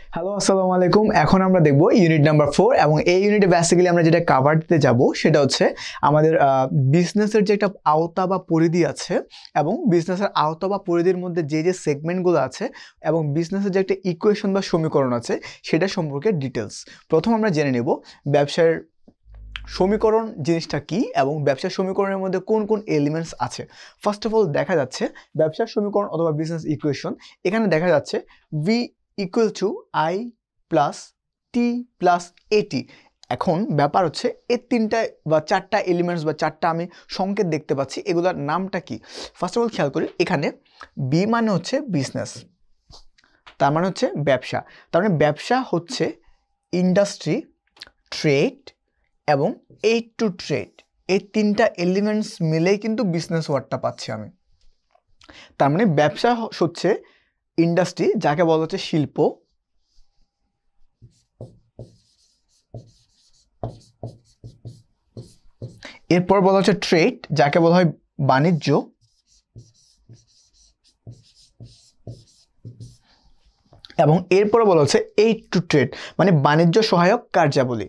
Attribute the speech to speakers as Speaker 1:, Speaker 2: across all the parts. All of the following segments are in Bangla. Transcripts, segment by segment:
Speaker 1: হ্যালো আসসালামু আলাইকুম। এখন আমরা দেখব ইউনিট নাম্বার 4 এবং এই ইউনিটে বেসিক্যালি আমরা যেটা কভার দিতে যাব সেটা হচ্ছে আমাদের বিজনেসের যে একটা আওতা বা পরিধি আছে এবং বিজনেসের আওতা বা পরিধির মধ্যে যে যে সেগমেন্টগুলো আছে এবং বিজনেসের যে একটা ইকুয়েশন বা সমীকরণ আছে সেটা সম্পর্কে ডিটেলস। প্রথম আমরা জেনে নেব ব্যবসার সমীকরণ জিনিসটা কি এবং ব্যবসার সমীকরণের মধ্যে কোন কোন এলিমেন্টস আছে। ফার্স্ট অফ অল দেখা যাচ্ছে ব্যবসার সমীকরণ অথবা বিজনেস ইকুয়েশন, এখানে দেখা যাচ্ছে V equal to I plus T plus এটি। এখন ব্যাপার হচ্ছে এই তিনটা বা চারটা এলিমেন্টস বা চারটা আমি সংকেত দেখতে পাচ্ছি, এগুলোর নামটা কি। ফার্স্ট অফ অল খেয়াল করি, এখানে বি মানে হচ্ছে বিজনেস, তার মানে হচ্ছে ব্যবসা। তার মানে ব্যবসা হচ্ছে ইন্ডাস্ট্রি, ট্রেড এবং এইড টু ট্রেড, এই তিনটা এলিমেন্টস মিলেই কিন্তু বিজনেস ওয়ার্ডটা পাচ্ছি আমি। তার মানে ব্যবসা হচ্ছে ইন্ডাস্ট্রি, যাকে বলা হচ্ছে শিল্প, এরপর বলা হচ্ছে ট্রেড, যাকে বলা হয় বাণিজ্য, এবং এরপর বলা হচ্ছে এইড টু ট্রেড মানে বাণিজ্য সহায়ক কার্যাবলী।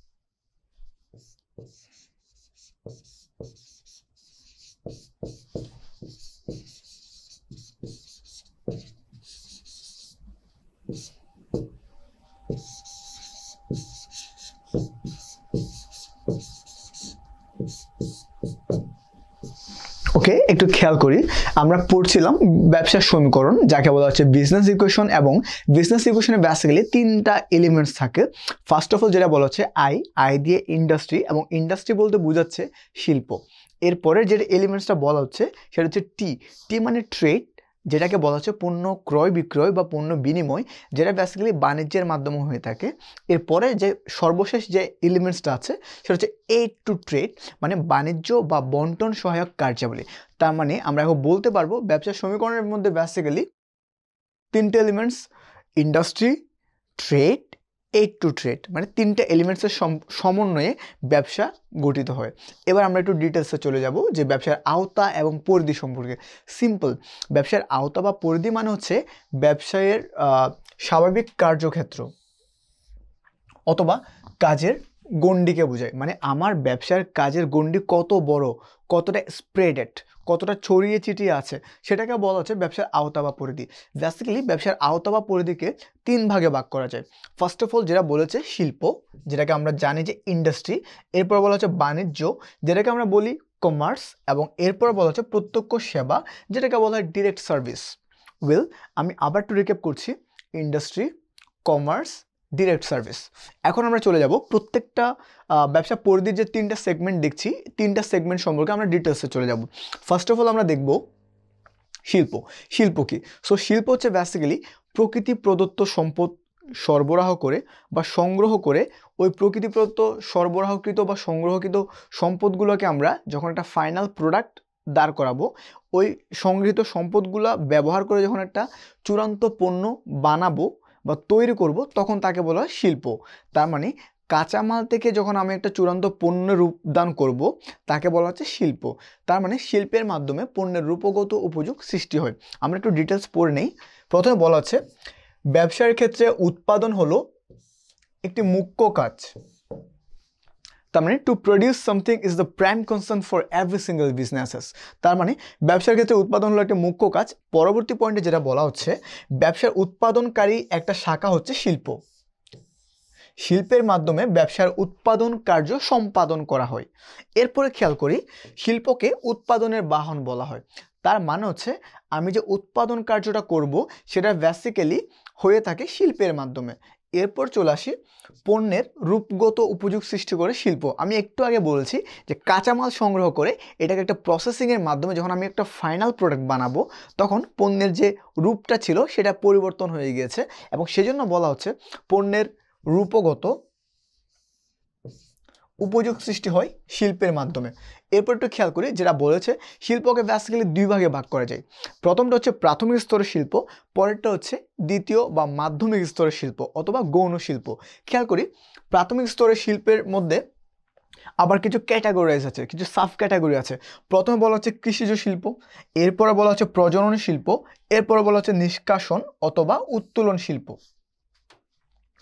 Speaker 1: ওকে, একটু খেয়াল করি, আমরা পড়ছিলাম ব্যবসার সমীকরণ, যাকে বলা হচ্ছে বিজনেস ইকুয়েশন, এবং বিজনেস ইকুয়েশনে বেসিক্যালি তিনটা এলিমেন্টস থাকে। ফার্স্ট অফ অল যেটা বলা হচ্ছে আই দিয়ে ইন্ডাস্ট্রি, এবং ইন্ডাস্ট্রি বলতে বোঝাচ্ছে শিল্প। এরপরের যে এলিমেন্টসটা বলা হচ্ছে সেটা হচ্ছে টি মানে ট্রেড, যেটাকে বলা হচ্ছে পণ্য ক্রয় বিক্রয় বা পণ্য বিনিময়, যেটা বেসিক্যালি বাণিজ্যের মাধ্যমে হয়ে থাকে। এরপরে যে সর্বশেষ যে এলিমেন্টসটা আছে সেটা হচ্ছে এইড টু ট্রেড মানে বাণিজ্য বা বন্টন সহায়ক কার্যাবলী। তার মানে আমরা এখন বলতে পারবো ব্যবসার সমীকরণের মধ্যে বেসিক্যালি তিনটে elements, industry, trade, aid to trade, মানে তিনটে এলিমেন্টসের সমন্বয়ে ব্যবসা গঠিত হয়। এবার আমরা একটু ডিটেলসে চলে যাব যে ব্যবসার আওতা এবং পরিধি সম্পর্কে। সিম্পল, ব্যবসার আওতা বা পরিধি মানে হচ্ছে ব্যবসায়ের স্বাভাবিক কার্যক্ষেত্র অথবা কাজের গণ্ডিকে বোঝায়। মানে আমার ব্যবসার কাজের গণ্ডি কত বড়, কতটা স্প্রেডেড, কতটা ছড়িয়ে ছিটিয়ে আছে, সেটাকে বলা হচ্ছে ব্যবসার আওতা বা পরিধি। বেসিক্যালি ব্যবসার আওতা বা পরিধিকে তিন ভাগে ভাগ করা যায়। ফার্স্ট অফ অল যেটা বলেছে শিল্প, যেটাকে আমরা জানি যে ইন্ডাস্ট্রি, এরপর বলা হচ্ছে বাণিজ্য, যেটাকে আমরা বলি কমার্স, এবং এরপর বলা হচ্ছে প্রত্যক্ষ সেবা, যেটাকে বলা হয় ডিরেক্ট সার্ভিস। ওয়েল, আমি আবার একটু রিক্যাপ করছি, ইন্ডাস্ট্রি, কমার্স, ডিরেক্ট সার্ভিস। এখন আমরা চলে যাব প্রত্যেকটা ব্যবসা পরিধির যে তিনটা সেগমেন্ট দেখছি, তিনটা সেগমেন্ট সম্পর্কে আমরা ডিটেলসে চলে যাব। ফার্স্ট অফ অল আমরা দেখব শিল্প। শিল্প কি? সো শিল্প হচ্ছে বেসিক্যালি প্রকৃতি প্রদত্ত সম্পদ সরবরাহ করে বা সংগ্রহ করে ওই প্রকৃতি প্রদত্ত সরবরাহকৃত বা সংগ্রহকৃত সম্পদগুলোকে আমরা যখন একটা ফাইনাল প্রোডাক্ট দাঁড় করাবো, ওই সংগৃহীত সম্পদগুলো ব্যবহার করে যখন একটা চূড়ান্ত পণ্য বানাবো বা তৈরি করব, তখন তাকে বলা হয় শিল্প। তার মানে কাঁচামাল থেকে যখন আমি একটা চূড়ান্ত পণ্যের রূপদান করব, তাকে বলা হচ্ছে শিল্প। তার মানে শিল্পের মাধ্যমে পণ্যের রূপগত উপযোগ সৃষ্টি হয়। আমরা একটু ডিটেলস পড়ে নেই। প্রথমে বলা হচ্ছে ব্যবসার ক্ষেত্রে উৎপাদন হলো একটি মুখ্য কাজ। তার মানে to produce something is the prime concern for every single businesses. তার মানে ব্যবসার ক্ষেত্রে উৎপাদন হলো একটা মুখ্য কাজ। পরবর্তী পয়েন্টে যেটা বলা হচ্ছে ব্যবসার উৎপাদনকারী একটা শাখা হচ্ছে শিল্প। শিল্পের মাধ্যমে ব্যবসার উৎপাদন কার্য সম্পাদন করা হয়। এরপরে খেয়াল করি, শিল্পকে উৎপাদনের বাহন বলা হয়। তার মানে হচ্ছে আমি যে উৎপাদন কার্যটা করব সেটা বেসিক্যালি হয়ে থাকে শিল্পের মাধ্যমে। এরপর চলে আসি পণ্যের রূপগত উপযোগ সৃষ্টি করে শিল্প। আমি একটু আগে বলেছি যে কাঁচামাল সংগ্রহ করে এটাকে একটা প্রসেসিংয়ের মাধ্যমে যখন আমি একটা ফাইনাল প্রোডাক্ট বানাবো, তখন পণ্যের যে রূপটা ছিল সেটা পরিবর্তন হয়ে গিয়েছে, এবং সেজন্য বলা হচ্ছে পণ্যের রূপগত উপযোগ সৃষ্টি হয় শিল্পের মাধ্যমে। এরপর একটু খেয়াল করি, যেটা বলেছে শিল্পকে বেসিক্যালি দুই ভাগে ভাগ করা যায়। প্রথমটা হচ্ছে প্রাথমিক স্তরের শিল্প, পরেরটা হচ্ছে দ্বিতীয় বা মাধ্যমিক স্তরের শিল্প অথবা গৌণ শিল্প। খেয়াল করি প্রাথমিক স্তরের শিল্পের মধ্যে আবার কিছু ক্যাটাগরিজ আছে, কিছু সাব ক্যাটাগরি আছে। প্রথমে বলা হচ্ছে কৃষিজ শিল্প, এরপরে বলা হচ্ছে প্রজনন শিল্প, এরপরে বলা হচ্ছে নিষ্কাশন অথবা উত্তোলন শিল্প।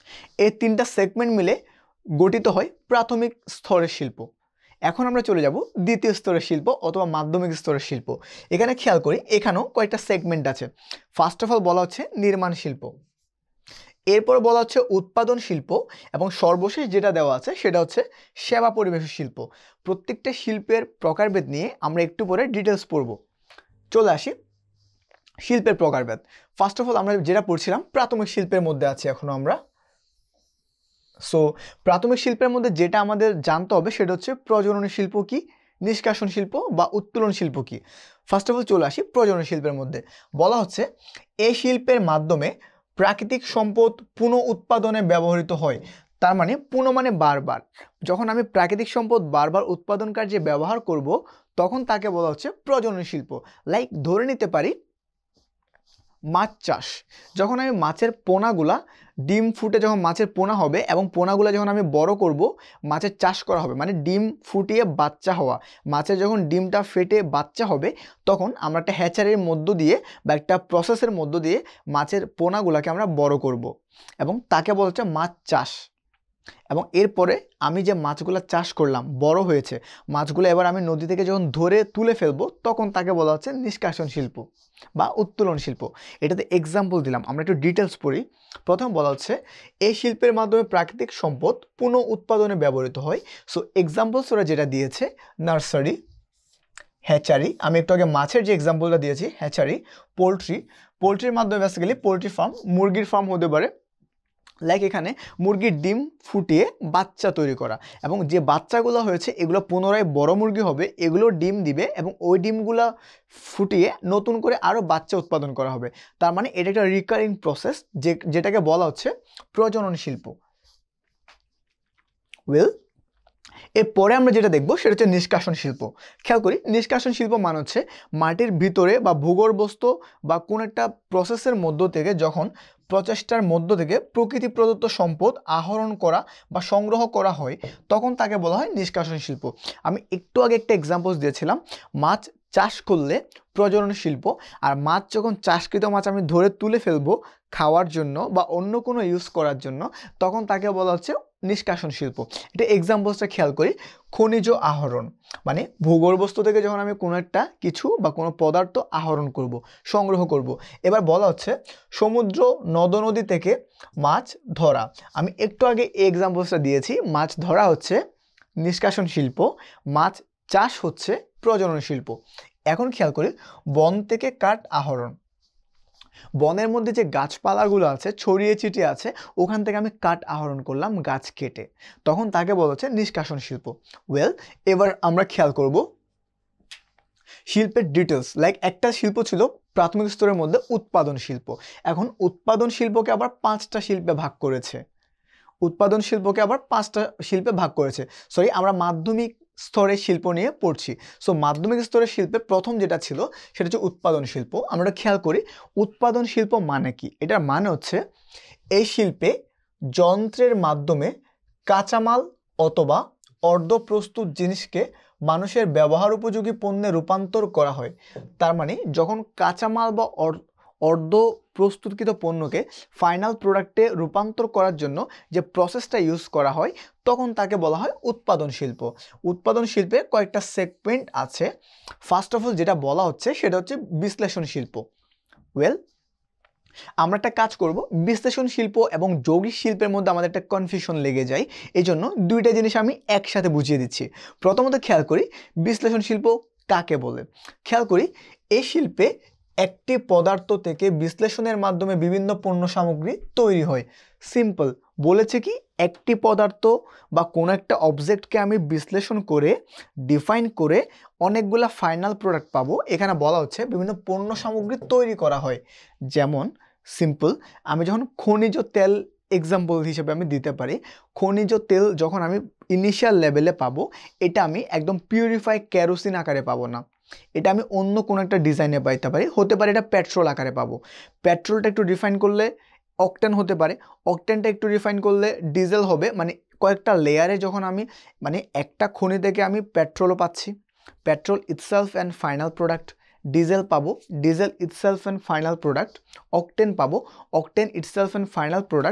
Speaker 1: এই তিনটা সেগমেন্ট মিলে গঠিত হয় প্রাথমিক স্তরের শিল্প। এখন আমরা চলে যাব দ্বিতীয় স্তরের শিল্প অথবা মাধ্যমিক স্তরের শিল্প। এখানে খেয়াল করি এখানেও কয়েকটা সেগমেন্ট আছে। ফার্স্ট অফ অল বলা হচ্ছে নির্মাণ শিল্প, এরপর বলা হচ্ছে উৎপাদন শিল্প, এবং সর্বশেষ যেটা দেওয়া আছে সেটা হচ্ছে সেবা পরিবেশ শিল্প। প্রত্যেকটা শিল্পের প্রকারভেদ নিয়ে আমরা একটু পরে ডিটেলস পড়ব। চলে আসি শিল্পের প্রকারভেদ। ফার্স্ট অফ অল আমরা যেটা পড়ছিলাম প্রাথমিক শিল্পের মধ্যে আছি এখনো আমরা। সো প্রাথমিক শিল্পের মধ্যে যেটা আমাদের জানতে হবে সেটা হচ্ছে প্রজনন শিল্প কি, নিষ্কাশন শিল্প বা উত্তোলন শিল্প কি। ফার্স্ট অফ অল চলে আসি প্রজনন শিল্পের মধ্যে। বলা হচ্ছে এই শিল্পের মাধ্যমে প্রাকৃতিক সম্পদ পুনঃ উৎপাদনে ব্যবহৃত হয়। তার মানে পুনঃ মানে বারবার, যখন আমি প্রাকৃতিক সম্পদ বারবার উৎপাদন কার্যে ব্যবহার করব তখন তাকে বলা হচ্ছে প্রজনন শিল্প। লাইক ধরে নিতে পারি মাছ চাষ, যখন আমি মাছের পোনাগুলা ডিম ফুটে যখন মাছের পোনা হবে এবং পোনাগুলা যখন আমি বড় করব মাছের চাষ করা হবে, মানে ডিম ফুটিয়ে বাচ্চা হওয়া, মাছের যখন ডিমটা ফেটে বাচ্চা হবে তখন আমরা একটা হ্যাচারির মধ্য দিয়ে বা একটা প্রসেসের মধ্য দিয়ে মাছের পোনাগুলাকে আমরা বড় করব, এবং তাকে বলা হচ্ছে মাছ চাষ। এবং এরপরে আমি যে মাছগুলো চাষ করলাম বড় হয়েছে, মাছগুলো এবার আমি নদী থেকে যখন ধরে তুলে ফেলবো তখন তাকে বলা হচ্ছে নিষ্কাশন শিল্প বা উত্তোলন শিল্প। এটাতে এক্সাম্পল দিলাম, আমরা একটু ডিটেলস পড়ি। প্রথম বলা হচ্ছে এই শিল্পের মাধ্যমে প্রাকৃতিক সম্পদ পুনঃ উৎপাদনে ব্যবহৃত হয়। সো এক্সাম্পলস ওরা যেটা দিয়েছে নার্সারি, হ্যাচারি, আমি একটু আগে মাছের যে এক্সাম্পলটা দিয়েছি হ্যাচারি, পোলট্রির মাধ্যমে বেসিক্যালি পোলট্রি ফার্ম, মুরগির ফার্ম হতে পারে। লাইক এখানে মুরগির ডিম ফুটিয়ে বাচ্চা তৈরি করা, এবং যে বাচ্চাগুলো হয়েছে এগুলো পুনরায় বড় মুরগি হবে, এগুলো ডিম দিবে এবং ওই ডিমগুলো ফুটিয়ে নতুন করে আরও বাচ্চা উৎপাদন করা হবে। তার মানে এটা একটা রিকারিং প্রসেস যেটাকে বলা হচ্ছে প্রজনন শিল্প। ওয়েল, এরপরে আমরা যেটা দেখবো সেটা হচ্ছে নিষ্কাশন শিল্প। খেয়াল করি নিষ্কাশন শিল্প মানে হচ্ছে মাটির ভিতরে বা ভূগর্ভস্থ বা কোন একটা প্রসেসের মধ্য থেকে যখন প্রচেষ্টার মধ্য থেকে প্রকৃতি প্রদত্ত সম্পদ আহরণ করা বা সংগ্রহ করা হয় তখন তাকে বলা হয় নিষ্কাশন শিল্প। আমি একটু আগে একটা এক্সাম্পল দিয়েছিলাম, মাছ চাষ করলে প্রজনন শিল্প, আর মাছ যখন চাষকৃত মাছ আমি ধরে তুলে ফেলবো খাওয়ার জন্য বা অন্য কোনো ইউজ করার জন্য তখন তাকে বলা হচ্ছে নিষ্কাশন শিল্প। এটা এক্সাম্পলসটা খেয়াল করি, খনিজ আহরণ মানে ভূগর্ভস্থ থেকে যখন আমি কোনো একটা কিছু বা কোনো পদার্থ আহরণ করব, সংগ্রহ করব। এবার বলা হচ্ছে সমুদ্র নদ-নদী থেকে মাছ ধরা, আমি একটু আগে এই এক্সাম্পলসটা দিয়েছি, মাছ ধরা হচ্ছে নিষ্কাশন শিল্প, মাছ চাষ হচ্ছে প্রজনন শিল্প। এখন খেয়াল করি বন থেকে কাঠ আহরণ, বনের মধ্যে যে গাছপালাগুলো আছে ছড়িয়ে ছিটিয়ে আছে ওখান থেকে আমি কাঠ আহরণ করলাম গাছ কেটে, তখন তাকে বলা হচ্ছে নিষ্কাশন শিল্প। ওয়েল, এবার আমরা খেয়াল করব শিল্পের ডিটেলস। লাইক একটা শিল্প ছিল প্রাথমিক স্তরের মধ্যে উৎপাদন শিল্প, এখন উৎপাদন শিল্পকে আবার 5টা শিল্পে ভাগ করেছে, আমরা মাধ্যমিক স্তরের শিল্প নিয়ে পড়ছি। সো মাধ্যমিক স্তরের শিল্পে প্রথম যেটা ছিল সেটা হচ্ছে উৎপাদন শিল্প। আমরা খেয়াল করি উৎপাদন শিল্প মানে কি, এটার মানে হচ্ছে এই শিল্পে যন্ত্রের মাধ্যমে কাঁচামাল অথবা অর্ধপ্রস্তুত জিনিসকে মানুষের ব্যবহার উপযোগী পণ্যে রূপান্তর করা হয়। তার মানে যখন কাঁচামাল বা অর্ধ প্রস্তুতকৃত পণ্যকে ফাইনাল প্রোডাক্টে রূপান্তর করার জন্য যে প্রসেসটা ইউজ করা হয় তখন তাকে বলা হয় উৎপাদন শিল্প। উৎপাদন শিল্পে কয়েকটা সেগমেন্ট আছে। ফার্স্ট অফ অল যেটা বলা হচ্ছে সেটা হচ্ছে বিশ্লেষণ শিল্প। ওয়েল, আমরা একটা কাজ করব, বিশ্লেষণ শিল্প এবং যৌগিক শিল্পের মধ্যে আমাদের একটা কনফিউশন লেগে যায়, এই জন্য দুইটা জিনিস আমি একসাথে বুঝিয়ে দিচ্ছি। প্রথমত খেয়াল করি বিশ্লেষণ শিল্প কাকে বলে। খেয়াল করি এই শিল্পে একটি পদার্থ থেকে বিশ্লেষণের মাধ্যমে বিভিন্ন পণ্য সামগ্রী তৈরি হয়। সিম্পল, বলেছে কি একটি পদার্থ বা কোনো একটা অবজেক্টকে আমি বিশ্লেষণ করে ডিফাইন করে অনেকগুলা ফাইনাল প্রোডাক্ট পাবো। এখানে বলা হচ্ছে বিভিন্ন পণ্য সামগ্রী তৈরি করা হয়। যেমন সিম্পল, আমি যখন খনিজ তেল এক্সাম্পল হিসেবে আমি দিতে পারি, খনিজ তেল যখন আমি ইনিশিয়াল লেভেলে পাবো এটা আমি একদম পিউরিফাই কেরোসিন আকারে পাবো না, এটা আমি অন্য কোনো একটা ডিজাইনে পাইতে পারি, হতে পারে এটা পেট্রোল আকারে পাবো। পেট্রোলটা একটু রিফাইন করলে অকটেন হতে পারে, অকটেনটা একটু রিফাইন করলে ডিজেল হবে। মানে কয়েকটা লেয়ারে যখন আমি মানে একটা খনি থেকে আমি পেট্রোলও পাচ্ছি, petrol itself and final product, diesel পাবো, diesel itself and final product, octane পাবো, octane itself and final product,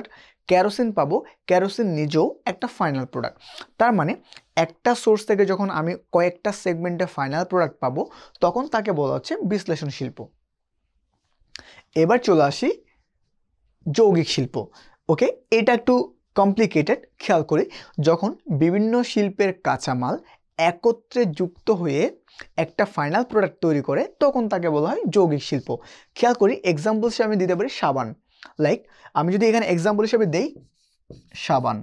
Speaker 1: kerosene পাবো, কেরোসিন নিজেও একটা ফাইনাল প্রোডাক্ট। তার মানে একটা সোর্স থেকে যখন আমি কয়েকটা সেগমেন্টে ফাইনাল প্রোডাক্ট পাবো তখন তাকে বলা হচ্ছে বিশ্লেষণ শিল্প। এবার চলে আসি যৌগিক শিল্প। ওকে, এটা একটু কমপ্লিকেটেড, খেয়াল করি। যখন বিভিন্ন শিল্পের কাঁচামাল একত্রে যুক্ত হয়ে একটা ফাইনাল প্রোডাক্ট তৈরি করে তখন তাকে বলা হয় যৌগিক শিল্প। খেয়াল করি, এক্সাম্পল হিসেবে আমি দিতে পারি সাবান। লাইক আমি যদি এখানে এক্সাম্পল হিসেবে দেই সাবান,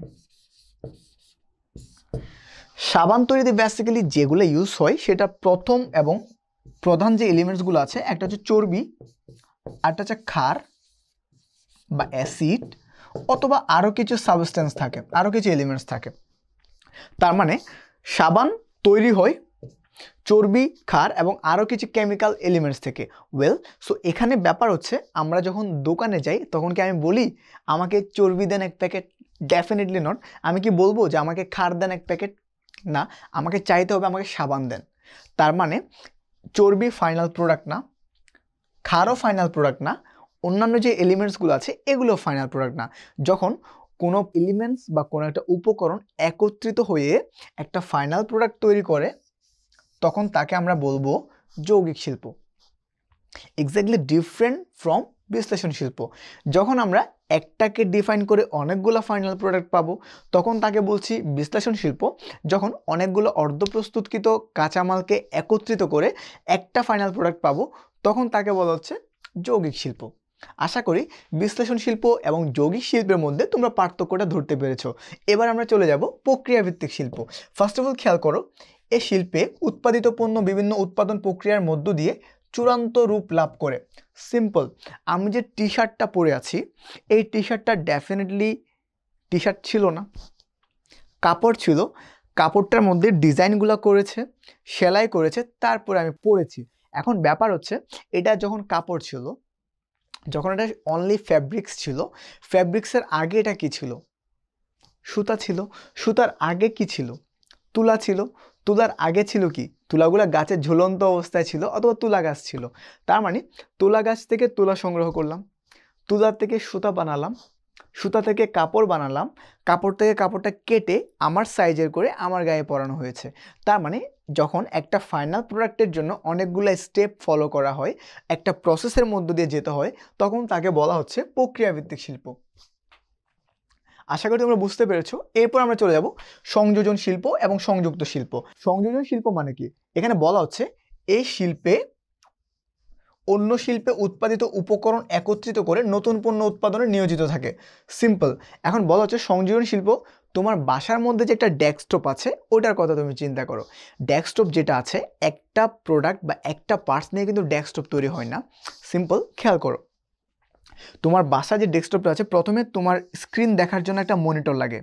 Speaker 1: সাবান তৈরিতে বেসিক্যালি যেগুলো ইউজ হয় সেটা প্রথম এবং প্রধান যে এলিমেন্টসগুলো আছে, একটা হচ্ছে চর্বি, আরেকটা হচ্ছে ক্ষার বা অ্যাসিড, অথবা আরও কিছু সাবস্টেন্স থাকে, আরও কিছু এলিমেন্টস থাকে। তার মানে সাবান তৈরি হয় চর্বি, ক্ষার এবং আরও কিছু কেমিক্যাল এলিমেন্টস থেকে। ওয়েল, সো এখানে ব্যাপার হচ্ছে আমরা যখন দোকানে যাই তখন কি আমি বলি আমাকে চর্বি দেন এক প্যাকেট? Definitely not. আমি কি বলবো যে আমাকে ক্ষার দেন এক প্যাকেট? না, আমাকে চাইতে হবে আমাকে সাবান দেন। তার মানে চর্বি ফাইনাল প্রোডাক্ট না, ক্ষারও ফাইনাল প্রোডাক্ট না, অন্যান্য যে এলিমেন্টসগুলো আছে এগুলো ফাইনাল প্রোডাক্ট না। যখন কোনো এলিমেন্টস বা কোনো একটা উপকরণ একত্রিত হয়ে একটা ফাইনাল প্রোডাক্ট তৈরি করে তখন তাকে আমরা বলবো যৌগিক শিল্প। এক্স্যাক্টলি ডিফারেন্ট ফ্রম বিশ্লেষণ শিল্প। যখন আমরা একটাকে ডিফাইন করে অনেকগুলো ফাইনাল প্রোডাক্ট পাবো তখন তাকে বলছি বিশ্লেষণ শিল্প। যখন অনেকগুলো অর্ধপ্রস্তুতকৃত কাঁচামালকে একত্রিত করে একটা ফাইনাল প্রোডাক্ট পাবো তখন তাকে বলা হচ্ছে যৌগিক শিল্প। আশা করি বিশ্লেষণ শিল্প এবং যৌগিক শিল্পের মধ্যে তোমরা পার্থক্যটা ধরতে পেরেছো। এবার আমরা চলে যাব প্রক্রিয়াভিত্তিক শিল্প। ফার্স্ট অফ অল খেয়াল করো, এই শিল্পে উৎপাদিত পণ্য বিভিন্ন উৎপাদন প্রক্রিয়ার মধ্য দিয়ে চূড়ান্ত রূপ লাভ করে। সিম্পল, আমি যে টি শার্টটা পরে আছি এই টি শার্টটা ডেফিনেটলি টি শার্ট ছিল না, কাপড় ছিল। কাপড়টার মধ্যে ডিজাইনগুলো করেছে, সেলাই করেছে, তারপরে আমি পরেছি। এখন ব্যাপার হচ্ছে এটা যখন কাপড় ছিল, যখন এটা অনলি ফ্যাব্রিক্স ছিল, ফ্যাব্রিক্সের আগে এটা কি ছিল? সুতা ছিল। সুতার আগে কি ছিল? তুলা ছিল। তুলার আগে ছিল কি? তুলাগুলো গাছের ঝুলন্ত অবস্থায় ছিল অথবা তুলা গাছ ছিল। তার মানে তুলা গাছ থেকে তুলা সংগ্রহ করলাম, তুলা থেকে সুতা বানালাম, সুতা থেকে কাপড় বানালাম, কাপড় থেকে কাপড়টা কেটে আমার সাইজের করে আমার গায়ে পরানো হয়েছে। তার মানে যখন একটা ফাইনাল প্রোডাক্টের জন্য অনেকগুলো স্টেপ ফলো করা হয়, একটা প্রসেসের মধ্য দিয়ে যেতে হয়, তখন তাকে বলা হচ্ছে প্রক্রিয়াভিত্তিক শিল্প। আশা করি তোমরা বুঝতে পেরেছো। এরপর আমরা চলে যাব সংযোজন শিল্প এবং সংযুক্ত শিল্প। সংযোজন শিল্প মানে কি? এখানে বলা হচ্ছে এই শিল্পে অন্য শিল্পে উৎপাদিত উপকরণ একত্রিত করে নতুন পণ্য উৎপাদনে নিয়োজিত থাকে। সিম্পল। এখন বলা হচ্ছে সংযোজন শিল্প, তোমার বাসার মধ্যে যে একটা ডেস্কটপ আছে ওটার কথা তুমি চিন্তা করো। ডেস্কটপ যেটা আছে, একটা প্রোডাক্ট বা একটা পার্টস নিয়ে কিন্তু ডেস্কটপ তৈরি হয় না। সিম্পল, খেয়াল করো, তোমার বাসা যে ডেস্কটপটা আছে প্রথমে তোমার স্ক্রিন দেখার জন্য একটা মনিটর লাগে।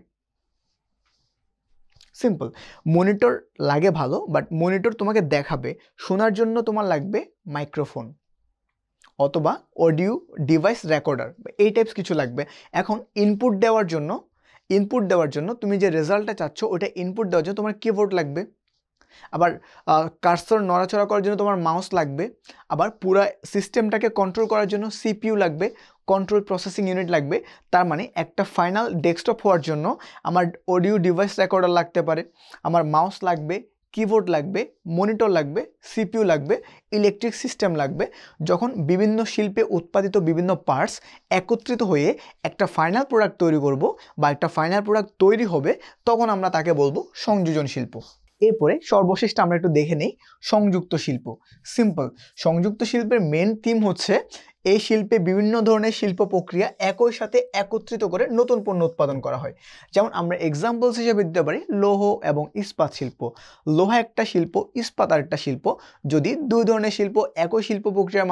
Speaker 1: সিম্পল, মনিটর লাগে ভালো, বাট মনিটর তোমাকে দেখাবে, শোনার জন্য তোমার লাগবে মাইক্রোফোন অথবা অডিও ডিভাইস রেকর্ডার, এই টাইপস কিছু লাগবে। এখন ইনপুট দেওয়ার জন্য তুমি যে রেজাল্টটা চাচ্ছ ওটা ইনপুট দেওয়ার জন্য তোমার কিবোর্ড লাগবে, আবার কার্সর নড়াচড়া করার জন্য তোমার মাউস লাগবে, আবার পুরো সিস্টেমটাকে কন্ট্রোল করার জন্য সিপিইউ লাগবে, কন্ট্রোল প্রসেসিং ইউনিট লাগবে। তার মানে একটা ফাইনাল ডেস্কটপ হওয়ার জন্য আমার অডিও ডিভাইস রেকর্ডার লাগতে পারে, আমার মাউস লাগবে, কিবোর্ড লাগবে, মনিটর লাগবে, সিপিইউ লাগবে, ইলেকট্রিক সিস্টেম লাগবে। যখন বিভিন্ন শিল্পে উৎপাদিত বিভিন্ন পার্টস একত্রিত হয়ে একটা ফাইনাল প্রোডাক্ট তৈরি করব বা একটা ফাইনাল প্রোডাক্ট তৈরি হবে তখন আমরা তাকে বলবো সংযোজন শিল্প। এরপরে সর্বশেষ আমরা একটু দেখে নেই সংযুক্ত শিল্প। সিম্পল, সংযুক্ত শিল্পের মেন থিম হচ্ছে এই শিল্পে বিভিন্ন ধরনের শিল্প প্রক্রিয়া একই সাথে একত্রিত করে নতুন পণ্য উৎপাদন করা হয়। যেমন আমরা এক্সাম্পলস হিসেবে দিতে পারি লৌহ এবং ইস্পাত শিল্প। লোহা একটা শিল্প, ইস্পাত আরেকটা শিল্প। যদি দুই ধরনের শিল্প একই শিল্প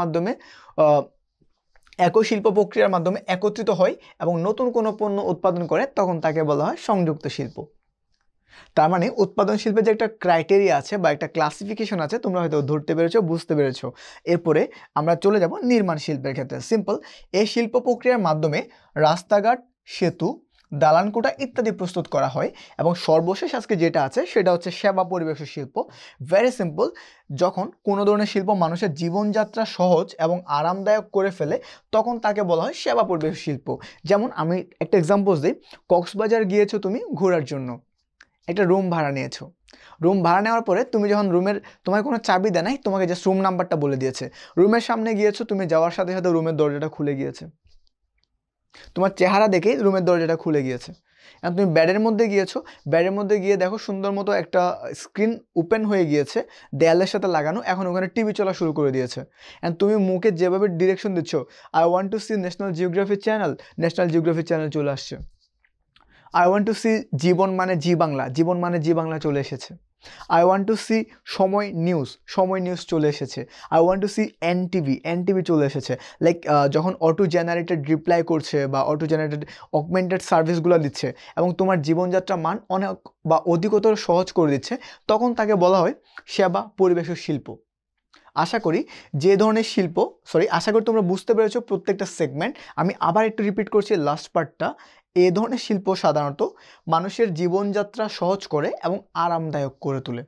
Speaker 1: প্রক্রিয়ার মাধ্যমে একত্রিত হয় এবং নতুন কোনো পণ্য উৎপাদন করে তখন তাকে বলা হয় সংযুক্ত শিল্প। তার মানে উৎপাদন শিল্পের যে একটা ক্রাইটেরিয়া আছে বা একটা ক্লাসিফিকেশন আছে তোমরা হয়তো ধরতে পেরেছো, বুঝতে পেরেছো। এরপরে আমরা চলে যাব নির্মাণ শিল্পের ক্ষেত্রে। সিম্পল, এই শিল্প প্রক্রিয়ার মাধ্যমে রাস্তাঘাট, সেতু, দালানকোঠা ইত্যাদি প্রস্তুত করা হয়। এবং সর্বশেষ আজকে যেটা আছে সেটা হচ্ছে সেবা পরিবেশ শিল্প। ভেরি সিম্পল, যখন কোনো ধরনের শিল্প মানুষের জীবনযাত্রা সহজ এবং আরামদায়ক করে ফেলে তখন তাকে বলা হয় সেবা পরিবেশ শিল্প। যেমন আমি একটা এক্সাম্পল দিই, কক্সবাজার গিয়েছো তুমি ঘোরার জন্য, একটা রুম ভাড়া নিয়েছো। রুম ভাড়া নেওয়ার পরে তুমি যখন তোমার কোনো চাবি দেয় নাই, তোমাকে জাস্ট রুম নাম্বারটা বলে দিয়েছে। রুমের সামনে গিয়েছো, তুমি যাওয়ার সাথে সাথে রুমের দরজাটা খুলে গিয়েছে, তোমার চেহারা দেখেই রুমের দরজাটা খুলে গিয়েছে। এখন তুমি বেডের মধ্যে গিয়েছো, বেডের মধ্যে গিয়ে দেখো সুন্দর মতো একটা স্ক্রিন ওপেন হয়ে গিয়েছে দেয়ালের সাথে লাগানো, এখন ওখানে টিভি চলা শুরু করে দিয়েছে। অ্যান্ড তুমি মুখে যেভাবে ডিরেকশন দিচ্ছ, I want to see National Geography channel, National Geography channel চলে আসছে। আই ওয়ান্ট টু সি জীবন মানে জি বাংলা, জীবন মানে জি বাংলা চলে এসেছে। I want to see Somoy news, Somoy news চলে এসেছে। I want to see NTV, NTV চলে এসেছে। লাইক যখন অটো জেনারেটেড রিপ্লাই করছে বা অটো জেনারেটেড অগমেন্টেড সার্ভিসগুলো দিচ্ছে এবং তোমার জীবনযাত্রা মান অনেক বা অধিকতর সহজ করে দিচ্ছে, তখন তাকে বলা হয় সেবা পরিবেশ শিল্প। আশা করি যে ধরনের শিল্প, আশা করি তোমরা বুঝতে পেরেছো প্রত্যেকটা সেগমেন্ট। আমি আবার একটু রিপিট করছি লাস্ট পার্টটা। এই ধরনের শিল্প সাধারণত মানুষের জীবনযাত্রা সহজ করে এবং আরামদায়ক করে তোলে।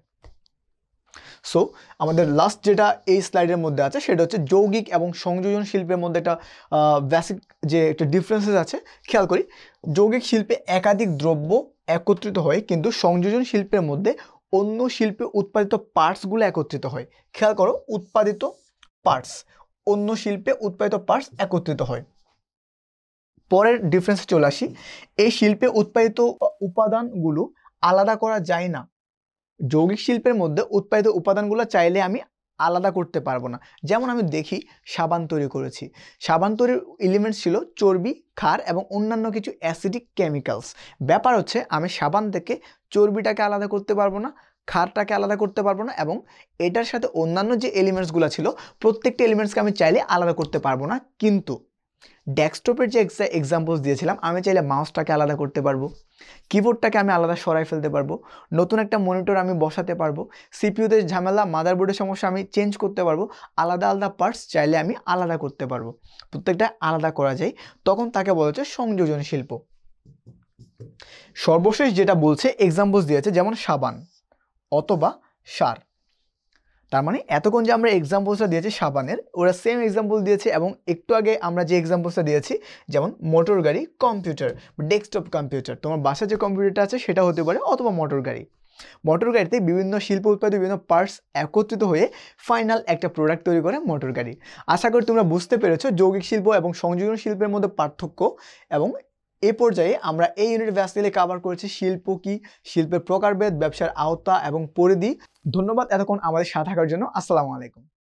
Speaker 1: সো আমাদের লাস্ট যেটা এই স্লাইডের মধ্যে আছে সেটা হচ্ছে যৌগিক এবং সংযোজন শিল্পের মধ্যে একটা বেসিক যে একটা ডিফারেন্সেস আছে। খেয়াল করি, যৌগিক শিল্পে একাধিক দ্রব্য একত্রিত হয়, কিন্তু সংযোজন শিল্পের মধ্যে অন্য শিল্পে উৎপাদিত পার্টসগুলো একত্রিত হয়। খেয়াল করো, উৎপাদিত পার্টস, অন্য শিল্পে উৎপাদিত পার্টস একত্রিত হয়। পরের ডিফারেন্সে চলে আসি, এই শিল্পে উৎপাদিত উপাদানগুলো আলাদা করা যায় না। যৌগিক শিল্পের মধ্যে উৎপাদিত উপাদানগুলো চাইলে আমি আলাদা করতে পারবো না। যেমন আমি দেখি সাবান তৈরি করেছি, সাবান তৈরির এলিমেন্টস ছিল চর্বি, ক্ষার এবং অন্যান্য কিছু অ্যাসিডিক কেমিক্যালস। ব্যাপার হচ্ছে আমি সাবান থেকে চর্বিটাকে আলাদা করতে পারবো না, ক্ষারটাকে আলাদা করতে পারবো না, এবং এটার সাথে অন্যান্য যে এলিমেন্টসগুলো ছিল প্রত্যেকটা এলিমেন্টসকে আমি চাইলে আলাদা করতে পারবো না। কিন্তু ডেস্কটপের যে এক্সাম্পলস দিয়েছিলাম, আমি চাইলে মাউসটাকে আলাদা করতে পারবো, কিবোর্ডটাকে আমি আলাদা সরাই ফেলতে পারবো, নতুন একটা মনিটর আমি বসাতে পারবো, সিপিইউতে ঝামেলা, মাদারবোর্ডের সমস্যা আমি চেঞ্জ করতে পারবো। আলাদা আলাদা পার্টস চাইলে আমি আলাদা করতে পারবো, প্রত্যেকটা আলাদা করা যায়, তখন তাকে বলা হচ্ছে সংযোজন শিল্প। সর্বশেষ যেটা বলছে এক্সাম্পলস দিয়েছে, যেমন সাবান অথবা সার। তার মানে এতক্ষণ যে আমরা এক্সাম্পলসটা দিয়েছি সাবানের, ওরা সেম এক্সাম্পল দিয়েছে। এবং একটু আগে আমরা যে এক্সাম্পলসটা দিয়েছি, যেমন মোটর গাড়ি, কম্পিউটার, ডেস্কটপ কম্পিউটার, তোমার বাসায় যে কম্পিউটারটা আছে সেটা হতে পারে, অথবা মোটর গাড়ি। মোটর গাড়িতে বিভিন্ন শিল্প উৎপাদিত বিভিন্ন পার্টস একত্রিত হয়ে ফাইনাল একটা প্রোডাক্ট তৈরি করে মোটর গাড়ি। আশা করি তোমরা বুঝতে পেরেছো যৌগিক শিল্প এবং সংযোজন শিল্পের মধ্যে পার্থক্য। এবং এ পর্যায়ে আমরা এই ইউনিট বেসিক্যালি কভার করেছি শিল্প কি, শিল্পের প্রকারভেদ, ব্যবসার আওতা এবং পরিধি। ধন্যবাদ এতক্ষণ আমাদের সাথে থাকার জন্য। আসসালামু আলাইকুম।